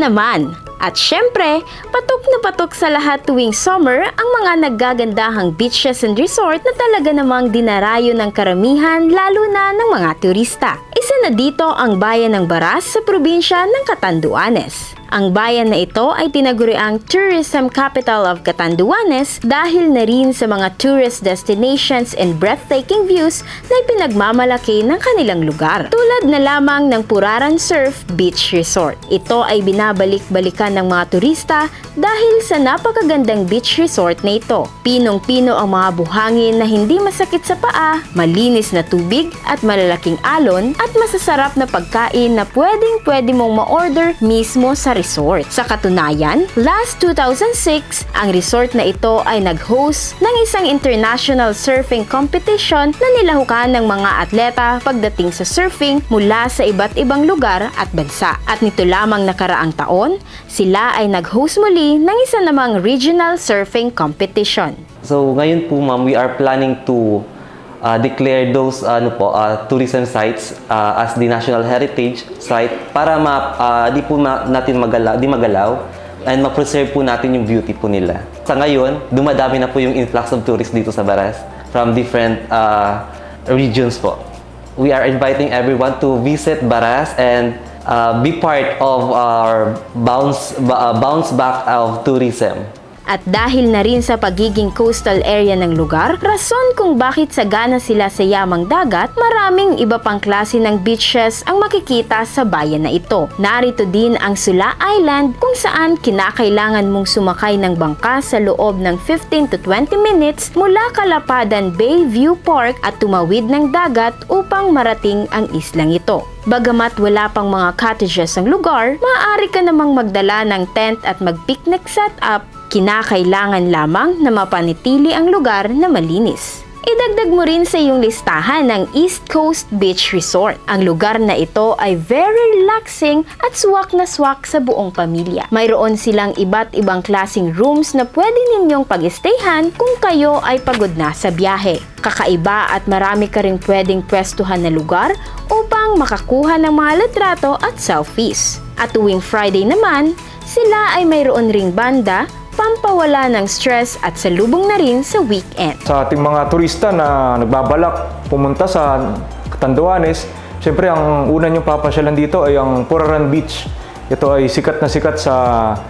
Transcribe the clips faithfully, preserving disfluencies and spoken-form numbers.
naman. At syempre, patok na patok sa lahat tuwing summer ang mga naggagandahang beaches and resort na talaga namang dinarayo ng karamihan lalo na ng mga turista. Isa na dito ang bayan ng Baras sa probinsya ng Catanduanes. Ang bayan na ito ay tinaguriang Tourism Capital of Catanduanes dahil na rin sa mga tourist destinations and breathtaking views na ipinagmamalaki ng kanilang lugar. Tulad na lamang ng Puraran Surf Beach Resort. Ito ay binabalik-balikan ng mga turista dahil sa napakagandang beach resort na ito. Pinong-pino ang mga buhangin na hindi masakit sa paa, malinis na tubig at malalaking alon at masasarap na pagkain na pwedeng-pwede mong ma-order mismo sa resort. Sa katunayan, last two thousand six, ang resort na ito ay nag-host ng isang international surfing competition na nilahukan ng mga atleta pagdating sa surfing mula sa iba't ibang lugar at bansa. At nito lamang nakaraang taon, sila ay nag-host muli ng isa namang regional surfing competition. So ngayon po ma'am, we are planning to Uh, declare those uh, ano po, uh, tourism sites uh, as the National Heritage Site para ma, uh, di po ma, natin magalaw, di magalaw and ma-preserve po natin yung beauty po nila. Sa ngayon, dumadami na po yung influx of tourists dito sa Baras from different uh, regions po. We are inviting everyone to visit Baras and uh, be part of our bounce, uh, bounce back of tourism. At dahil na rin sa pagiging coastal area ng lugar, rason kung bakit sagana sila sa yamang dagat, maraming iba pang klase ng beaches ang makikita sa bayan na ito. Narito din ang Sula Island kung saan kinakailangan mong sumakay ng bangka sa loob ng fifteen to twenty minutes mula Kalapadan Bay View Park at tumawid ng dagat upang marating ang islang ito. Bagamat wala pang mga cottages ang lugar, maaari ka namang magdala ng tent at mag-picnic setup. Kinakailangan lamang na mapanitili ang lugar na malinis. Idagdag mo rin sa iyong listahan ng East Coast Beach Resort. Ang lugar na ito ay very relaxing at swak na swak sa buong pamilya. Mayroon silang iba't ibang klaseng rooms na pwede ninyong pag-stayhan kung kayo ay pagod na sa biyahe. Kakaiba at marami ka rin pwedeng pwestuhan na lugar upang makakuha ng mga litrato at selfies. At tuwing Friday naman, sila ay mayroon ring banda, pampawala ng stress at salubong na rin sa weekend. Sa ating mga turista na nagbabalak pumunta sa Catanduanes, siyempre ang una niyong papasyalan dito ay ang Puraran Beach. Ito ay sikat na sikat sa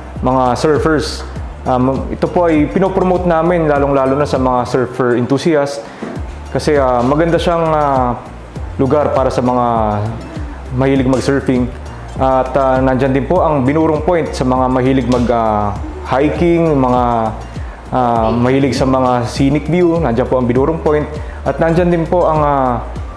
mga surfers. Um, ito po ay pinopromote namin lalong-lalo na sa mga surfer enthusiasts kasi uh, maganda siyang uh, lugar para sa mga mahilig mag-surfing. At uh, nandyan din po ang Binurong Point sa mga mahilig mag- uh, hiking, mga uh, mahilig sa mga scenic view, nandiyan po ang Binurong Point. At nandiyan din po ang uh,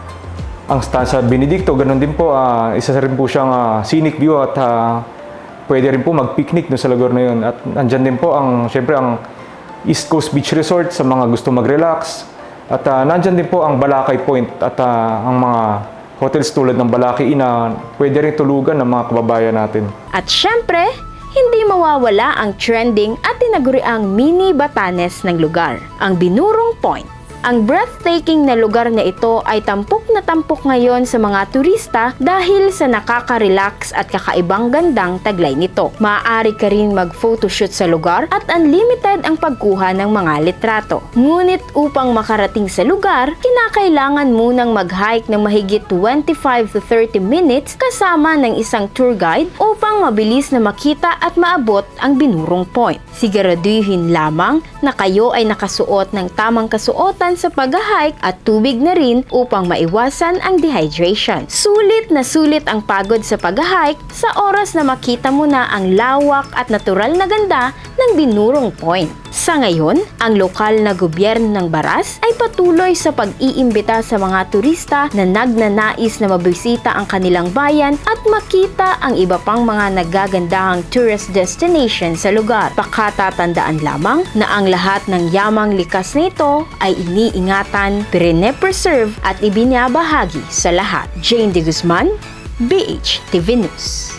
ang sa Benedicto, ganun din po, uh, isa rin po siyang uh, scenic view at uh, pwede rin po mag-picnic no sa lugar na yun. At nandiyan din po ang, syempre, ang East Coast Beach Resort sa mga gusto mag-relax. At uh, nandiyan din po ang Balakay Point at uh, ang mga hotels tulad ng Balaki Ina, pwede rin tulugan ng mga kababayan natin. At syempre, hindi mawawala ang trending at tinaguriang mini Batanes ng lugar, ang Binurong Point. Ang breathtaking na lugar na ito ay tampok na tampok ngayon sa mga turista dahil sa nakaka-relax at kakaibang gandang taglay nito. Maaari ka rin mag-photoshoot sa lugar at unlimited ang pagkuha ng mga litrato. Ngunit upang makarating sa lugar, kinakailangan munang mag-hike ng mahigit twenty-five to thirty minutes kasama ng isang tour guide upang mabilis na makita at maabot ang Binurong Point. Siguraduhin lamang na kayo ay nakasuot ng tamang kasuotan sa pag-hike at tubig na rin upang maiwasan ang dehydration. Sulit na sulit ang pagod sa pag-hike sa oras na makita mo na ang lawak at natural na ganda ng Binurong Point. Sa ngayon, ang lokal na gobyerno ng Baras ay patuloy sa pag-iimbita sa mga turista na nagnanais na mabisita ang kanilang bayan at makita ang iba pang mga nagagandahang tourist destination sa lugar. Pakatatandaan lamang na ang lahat ng yamang likas na ito ay iniingatan, pine-preserve at ibinabahagi sa lahat. Jane De Guzman, B H T V News.